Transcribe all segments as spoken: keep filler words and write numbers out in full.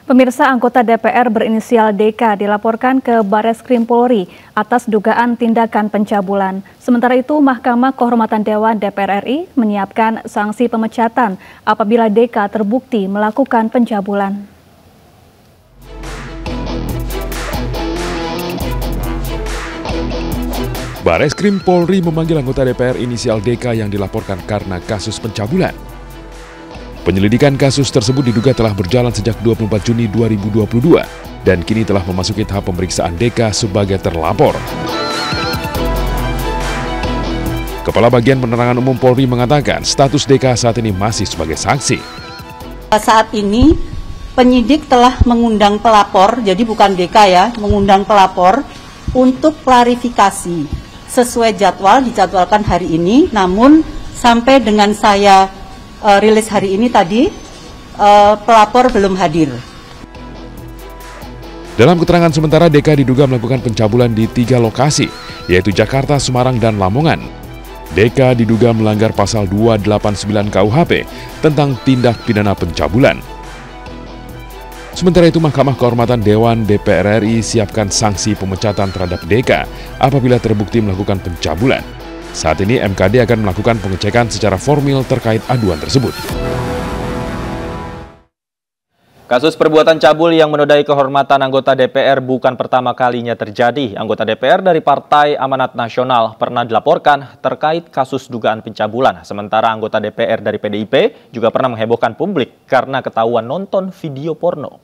Pemirsa, anggota D P R berinisial D K dilaporkan ke Bareskrim Polri atas dugaan tindakan pencabulan. Sementara itu, Mahkamah Kehormatan Dewan D P R R I menyiapkan sanksi pemecatan apabila D K terbukti melakukan pencabulan. Bareskrim Polri memanggil anggota D P R inisial D K yang dilaporkan karena kasus pencabulan. Penyelidikan kasus tersebut diduga telah berjalan sejak dua puluh empat Juni dua ribu dua puluh dua dan kini telah memasuki tahap pemeriksaan D K sebagai terlapor. Kepala Bagian Penerangan Umum Polri mengatakan status D K saat ini masih sebagai saksi. Saat ini penyidik telah mengundang pelapor, jadi bukan D K ya, mengundang pelapor untuk klarifikasi. Sesuai jadwal, dijadwalkan hari ini, namun sampai dengan saya Uh, rilis hari ini tadi, uh, pelapor belum hadir. Dalam keterangan sementara, D K diduga melakukan pencabulan di tiga lokasi, yaitu Jakarta, Semarang, dan Lamongan. D K diduga melanggar pasal dua ratus delapan puluh sembilan K U H P tentang tindak pidana pencabulan. Sementara itu, Mahkamah Kehormatan Dewan D P R R I siapkan sanksi pemecatan terhadap D K apabila terbukti melakukan pencabulan. Saat ini M K D akan melakukan pengecekan secara formil terkait aduan tersebut. Kasus perbuatan cabul yang menodai kehormatan anggota D P R bukan pertama kalinya terjadi. Anggota D P R dari Partai Amanat Nasional pernah dilaporkan terkait kasus dugaan pencabulan. Sementara anggota D P R dari P D I P juga pernah menghebohkan publik karena ketahuan nonton video porno.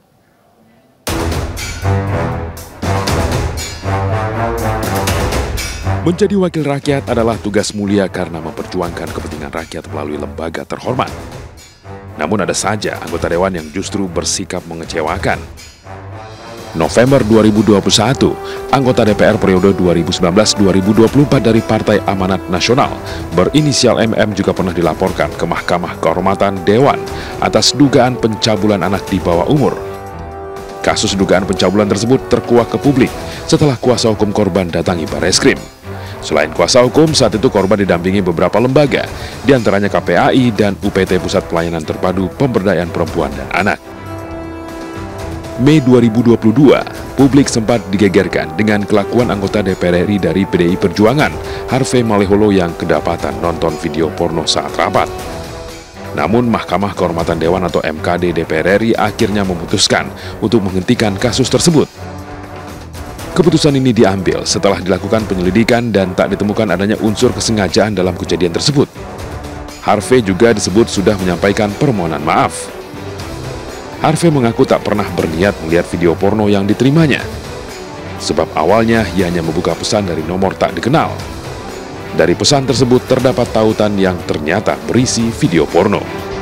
Menjadi wakil rakyat adalah tugas mulia karena memperjuangkan kepentingan rakyat melalui lembaga terhormat. Namun ada saja anggota dewan yang justru bersikap mengecewakan. November dua ribu dua puluh satu, anggota D P R periode dua ribu sembilan belas sampai dua ribu dua puluh empat dari Partai Amanat Nasional berinisial M M juga pernah dilaporkan ke Mahkamah Kehormatan Dewan atas dugaan pencabulan anak di bawah umur. Kasus dugaan pencabulan tersebut terkuak ke publik setelah kuasa hukum korban datangi Bareskrim. Selain kuasa hukum, saat itu korban didampingi beberapa lembaga, diantaranya K P A I dan U P T Pusat Pelayanan Terpadu Pemberdayaan Perempuan dan Anak. Mei dua ribu dua puluh dua, publik sempat digegerkan dengan kelakuan anggota D P R R I dari P D I Perjuangan, Harvey Maleholo yang kedapatan nonton video porno saat rapat. Namun Mahkamah Kehormatan Dewan atau M K D D P R R I akhirnya memutuskan untuk menghentikan kasus tersebut. Keputusan ini diambil setelah dilakukan penyelidikan dan tak ditemukan adanya unsur kesengajaan dalam kejadian tersebut. Harvey juga disebut sudah menyampaikan permohonan maaf. Harvey mengaku tak pernah berniat melihat video porno yang diterimanya. Sebab awalnya ia hanya membuka pesan dari nomor tak dikenal. Dari pesan tersebut terdapat tautan yang ternyata berisi video porno.